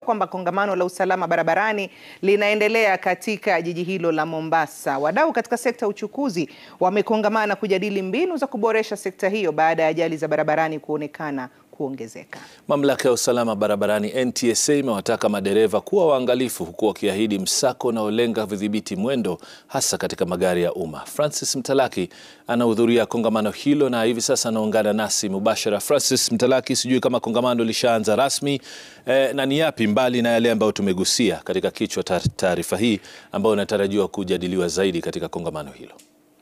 Kwamba kongamano la usalama barabarani linaendelea katika jiji hilo la Mombasa. Wadau katika sekta ya uchukuzi wamekongamana kujadili mbinu za kuboresha sekta hiyo baada ya ajali za barabarani kuonekana kuongezeka. Mamlaka ya usalama barabarani NTSA imewataka madereva kuwa waangalifu, huku wakiahidi msako unaolenga kudhibiti mwendo hasa katika magari ya umma. Francis Mtalaki anahudhuria kongamano hilo na hivi sasa anaungana nasi mubashara. Francis Mtalaki, sijui kama kongamano lishaanza rasmi na ni yapi mbali na yale ambayo tumegusia katika kichwa taarifa hii ambayo inatarajiwa kujadiliwa zaidi katika kongamano hilo?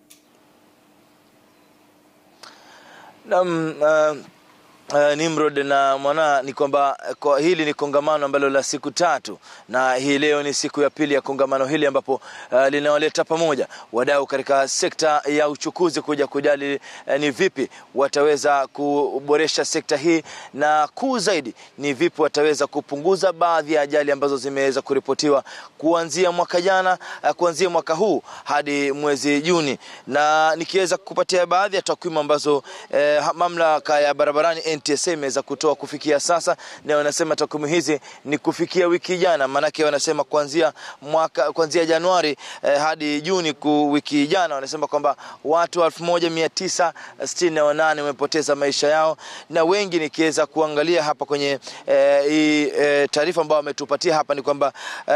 Nimrod na mwana ni kwamba hili ni kongamano ambalo la siku tatu, na hii leo ni siku ya pili ya kongamano hili ambapo linalowaleta pamoja wadau katika sekta ya uchukuzi kuja kujadili ni vipi wataweza kuboresha sekta hii, na kuu zaidi ni vipi wataweza kupunguza baadhi ya ajali ambazo zimeweza kuripotiwa kuanzia mwaka jana, kuanzia mwaka huu hadi mwezi Juni. Na nikiweza kukupatia baadhi ya takwimu ambazo mamlaka ya barabarani NTSA imeweza kutoa kufikia sasa, na wanasema takwimu hizi ni kufikia wiki jana. Manake wanasema kuanzia Januari hadi Juni wiki jana, wanasema kwamba watu 1968 wamepoteza maisha yao, na wengi nikiweza kuangalia hapa kwenye taarifa ambayo wametupatia hapa ni kwamba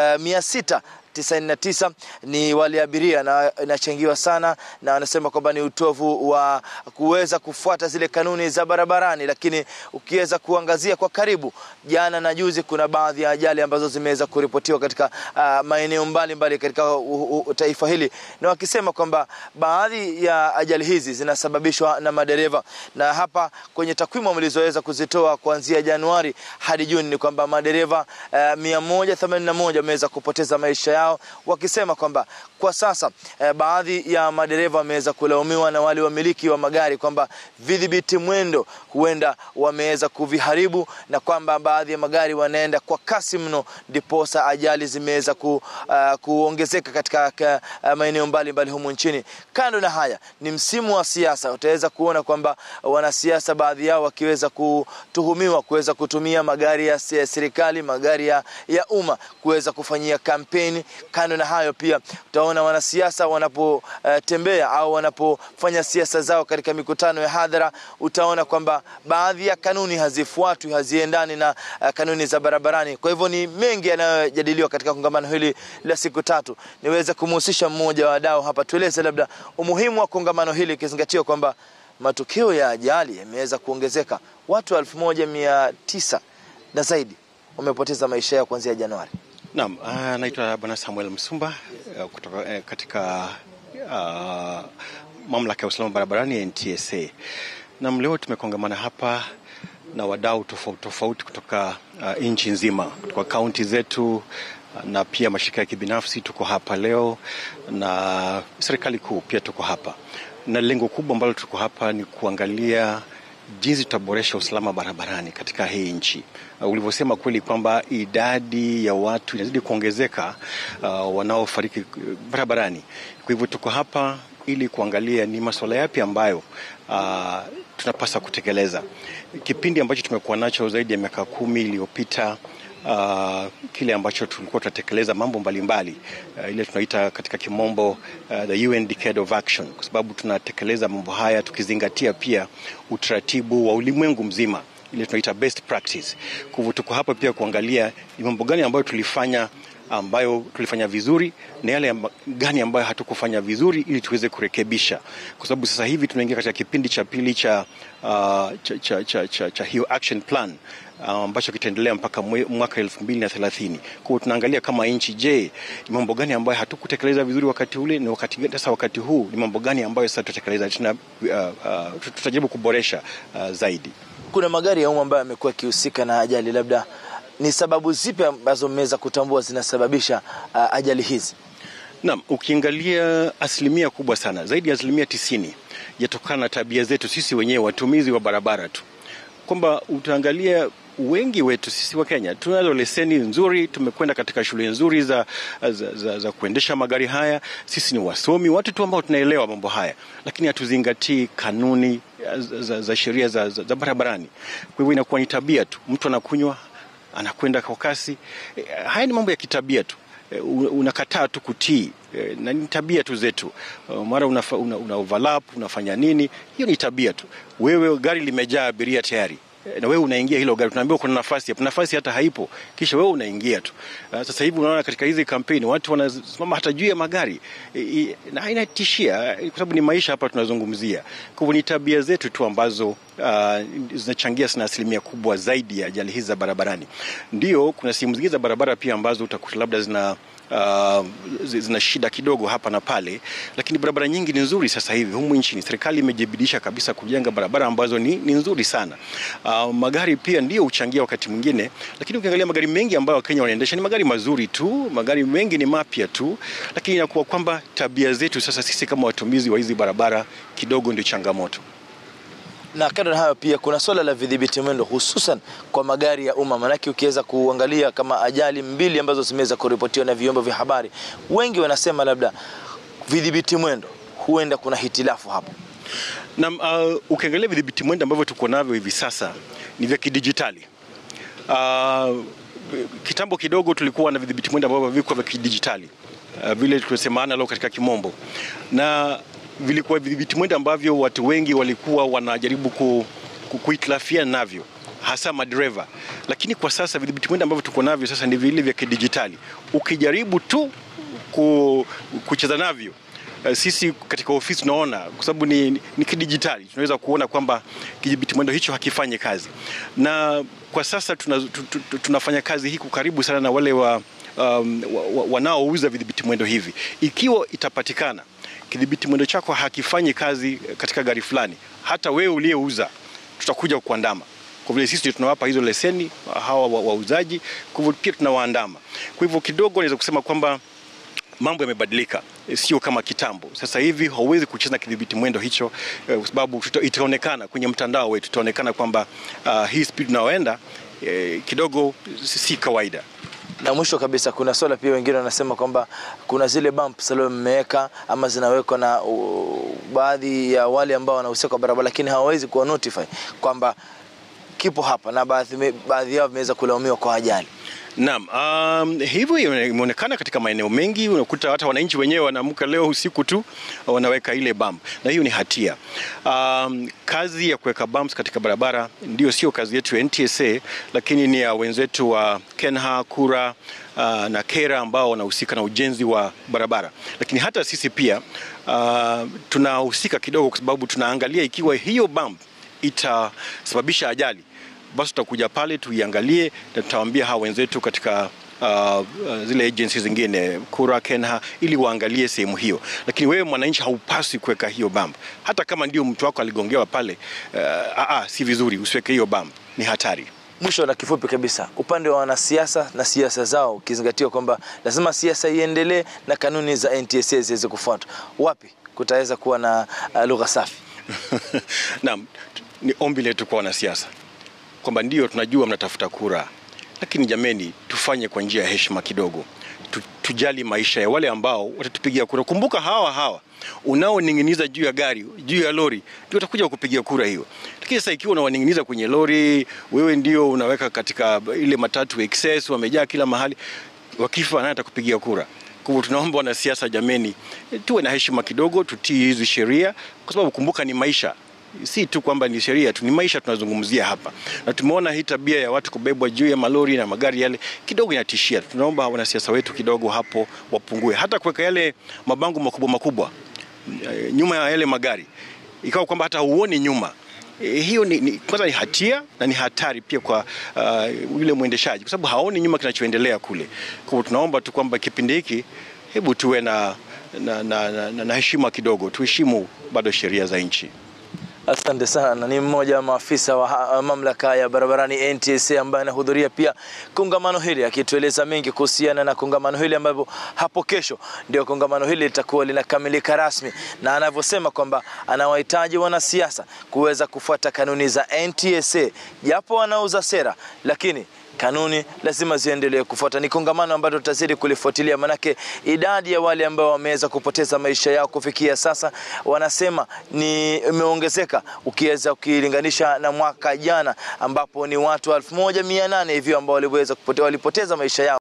699 ni wale abiria, na inachangiwa sana na wanasema kwamba ni utovu wa kuweza kufuata zile kanuni za barabarani. Lakini ukiweza kuangazia kwa karibu, jana na juzi kuna baadhi ya ajali ambazo zimeweza kuripotiwa katika maeneo mbalimbali katika taifa hili, na wakisema kwamba baadhi ya ajali hizi zinasababishwa na madereva. Na hapa kwenye takwimu walizoweza kuzitoa kuanzia Januari hadi Juni ni kwamba madereva 181 wameweza kupoteza maisha yao, wakisema kwamba kwa sasa baadhi ya madereva wameweza kulaumiwa na wale wamiliki wa magari kwamba vidhibiti mwendo huenda wameweza kuviharibu, na kwamba baadhi ya magari wanaenda kwa kasi mno, ndiposa ajali zimeweza kuongezeka katika maeneo mbalimbali humu nchini. Kando na haya, ni msimu wa siasa. Utaweza kuona kwamba wanasiasa baadhi yao wakiweza kutuhumiwa kuweza kutumia magari ya serikali, magari ya umma kuweza kufanyia kampeni. Kando na hayo pia utaona wanasiasa wanapotembea au wanapofanya siasa zao katika mikutano ya hadhara, utaona kwamba baadhi ya kanuni hazifuatwi, haziendani na kanuni za barabarani. Kwa hivyo ni mengi yanayojadiliwa katika kongamano hili la siku tatu. Niweze kumhusisha mmoja wa wadau hapa, tueleze labda umuhimu wa kongamano hili ikizingatiwa kwamba matukio ya ajali yameweza kuongezeka. Watu 1900 na zaidi wamepoteza maisha yao kuanzia Januari. Naam, naitwa Bwana Samuel Msumba kutoka katika mamlaka ya usalama barabarani NTSA. Na leo tumekongamana hapa na wadau tofauti kutoka nchi nzima, kutoka kaunti zetu na pia mashirika ya kibinafsi. Tuko hapa leo na serikali kuu pia tuko hapa, na lengo kubwa ambalo tuko hapa ni kuangalia jinsi tutaboresha usalama barabarani katika hii nchi. Ulivyosema kweli kwamba idadi ya watu inazidi kuongezeka wanaofariki barabarani. Kwa hivyo tuko hapa ili kuangalia ni masuala yapi ambayo tunapaswa kutekeleza. Kipindi ambacho tumekuwa nacho zaidi ya miaka 10 iliyopita, kile ambacho tulikuwa tunatekeleza mambo mbalimbali, ile tunaita katika kimombo the UN Decade of Action, kwa sababu tunatekeleza mambo haya tukizingatia pia utaratibu wa ulimwengu mzima, ile tunaita best practice. Kwa hivyo tuko hapa pia kuangalia ni mambo gani ambayo tulifanya vizuri na yale gani ambayo hatukufanya vizuri, ili tuweze kurekebisha, kwa sababu sasa hivi tunaingia katika kipindi cha pili cha hiyo action plan ambacho kitaendelea mpaka mwaka 2030. Kwa hiyo tunaangalia kama nchi, je, ni mambo gani ambayo hatukutekeleza vizuri wakati ule, ni wakati huu ni mambo gani ambayo sasa tutatekeleza, tutajaribu kuboresha zaidi. Kuna magari ya umma ambayo yamekuwa yakihusika na ajali, labda ni sababu zipi ambazo mmeweza kutambua zinasababisha ajali hizi? Naam, ukiangalia asilimia kubwa sana, zaidi ya asilimia 90 yatokana na tabia zetu sisi wenyewe watumizi wa barabara tu. Kwamba utaangalia wengi wetu sisi wa Kenya tunazo leseni nzuri, tumekwenda katika shule nzuri za kuendesha magari haya. Sisi ni wasomi, watu tu ambao tunaelewa mambo haya, lakini hatuzingatii kanuni za sheria za barabarani. Kwa hivyo inakuwa ni tabia tu, mtu anakunywa anakwenda kwa kasi. Haya ni mambo ya kitabia tu. Unakataa tu kutii, na ni tabia tu zetu. Mara una overlap, unafanya nini, hiyo ni tabia tu. Wewe gari limejaa abiria tayari, na wewe unaingia hilo gari, tunaambiwa kuna nafasi hata haipo, kisha wewe unaingia tu. Sasa hivi unaona katika hizi kampeni watu wanasimama hata juu ya magari, na inatishia, kwa sababu ni maisha hapa tunazungumzia. Kwa hivyo ni tabia zetu tu ambazo zinachangia sana asilimia kubwa zaidi ya ajali hizi za barabarani. Ndio kuna sehemu zingine za barabara pia ambazo utakuta labda zina shida kidogo hapa na pale, lakini barabara nyingi ni nzuri sasa hivi humu nchini. Serikali imejibidisha kabisa kujenga barabara ambazo ni nzuri sana. Magari pia ndio huchangia wakati mwingine, lakini ukiangalia magari mengi ambayo Wakenya wanaendesha ni magari mazuri tu, magari mengi ni mapya tu, lakini inakuwa kwamba tabia zetu sasa sisi kama watumizi wa hizi barabara kidogo ndio changamoto. Na kando na hayo pia kuna swala la vidhibiti mwendo, hususan kwa magari ya umma. Manake ukiweza kuangalia kama ajali mbili ambazo zimeweza kuripotiwa na vyombo vya habari, wengi wanasema labda vidhibiti mwendo huenda kuna hitilafu hapo. Na ukiangalia vidhibiti mwendo ambavyo tuko navyo hivi sasa ni vya kidijitali. Kitambo kidogo tulikuwa na vidhibiti mwendo ambavyo viko vya kidijitali, vile tunasema analog katika kimombo, na vilikuwa vidhibiti mwendo ambavyo watu wengi walikuwa wanajaribu kuitlafia navyo, hasa madereva. Lakini kwa sasa vidhibiti mwendo ambavyo tuko navyo sasa ni vile vya kidijitali. Ukijaribu tu kucheza navyo, sisi katika ofisi tunaona, kwa sababu ni kidijitali, tunaweza kuona kwamba kidhibiti mwendo hicho hakifanyi kazi. Na kwa sasa tunafanya kazi hii karibu sana na wale wanaouza vidhibiti mwendo hivi. Ikiwa itapatikana kidhibiti mwendo chako hakifanyi kazi katika gari fulani, hata wewe uliyeuza tutakuja kukuandama. Kwa vile sisi tunawapa hizo leseni hawa wauzaji, kwa hivyo pia tunawaandama. Kwa hivyo kidogo naweza kusema kwamba mambo yamebadilika, sio kama kitambo. Sasa hivi hauwezi kucheza kidhibiti mwendo hicho, kwa sababu itaonekana kwenye mtandao wetu, itaonekana kwamba hii speed unaoenda kidogo si kawaida. Na mwisho kabisa kuna swala pia wengine wanasema kwamba kuna zile bumps zile mmeweka ama zinawekwa na baadhi ya wale ambao wanahusika kwa barabara, lakini hawawezi kuwa notify kwamba kipo hapa, na baadhi yao wameweza kulaumiwa kwa ajali. Naam, hivyo imeonekana katika maeneo mengi. Unakuta hata wananchi wenyewe wanaamka leo usiku tu wanaweka ile bump, na hiyo ni hatia. Kazi ya kuweka bumps katika barabara ndio sio kazi yetu ya NTSA, lakini ni ya wenzetu wa Kenha, Kura na Kera ambao wanahusika na ujenzi wa barabara. Lakini hata sisi pia tunahusika kidogo, kwa sababu tunaangalia ikiwa hiyo bump itasababisha ajali, basi tutakuja pale tuiangalie na tutawaambia hawa wenzetu katika zile agencies zingine, Kura, Kenha, ili waangalie sehemu hiyo. Lakini wewe mwananchi haupaswi kuweka hiyo bump. Hata kama ndio mtu wako aligongewa pale, si vizuri, usiweke hiyo bump, ni hatari. Mwisho na kifupi kabisa, upande wa wanasiasa na siasa zao, ukizingatiwa kwamba lazima siasa iendelee na kanuni za NTSA ziweze kufuatwa, wapi kutaweza kuwa na lugha safi? Naam, ni ombi letu kwa wanasiasa kwamba ndio tunajua mnatafuta kura, lakini jameni, tufanye kwa njia ya heshima kidogo. Tujali maisha ya wale ambao watatupigia kura. Kumbuka hawa unaoninginiza juu ya gari, juu ya lori, ndio watakuja kukupigia kura hiyo. Lakini sasa ikiwa unawaninginiza kwenye lori, wewe ndio unaweka katika ile matatu excess, wamejaa kila mahali, wakifa nani atakupigia kura? Kwa hivyo tunaomba wanasiasa, jameni, tuwe na heshima kidogo, tutii hizi sheria, kwa sababu kumbuka ni maisha. Si tu kwamba ni sheria tu, ni maisha tunazungumzia hapa. Na tumeona hii tabia ya watu kubebwa juu ya malori na magari yale kidogo inatishia. Tunaomba wanasiasa wetu kidogo hapo wapungue. Hata kuweka yale mabango makubwa nyuma ya yale magari, ikawa kwamba hata huoni nyuma. Hiyo kwanza ni hatia na ni hatari pia kwa yule mwendeshaji, kwa sababu haoni nyuma kinachoendelea kule. Kwa hivyo tunaomba tu kwamba kipindi hiki hebu tuwe na heshima kidogo, tuheshimu bado sheria za nchi. Asante sana. Ni mmoja wa maafisa wa mamlaka ya barabarani NTSA ambaye anahudhuria pia kongamano hili, akitueleza mengi kuhusiana na kongamano hili, ambapo hapo kesho ndio kongamano hili litakuwa linakamilika rasmi, na anavyosema kwamba anawahitaji wanasiasa kuweza kufuata kanuni za NTSA, japo wanauza sera, lakini kanuni lazima ziendelee kufuata. Ni kongamano ambalo tutazidi kulifuatilia, manake idadi ya wale ambao wameweza kupoteza maisha yao kufikia sasa wanasema ni imeongezeka ukilinganisha na mwaka jana ambapo ni watu 1800 hivyo ambao walipoteza maisha yao.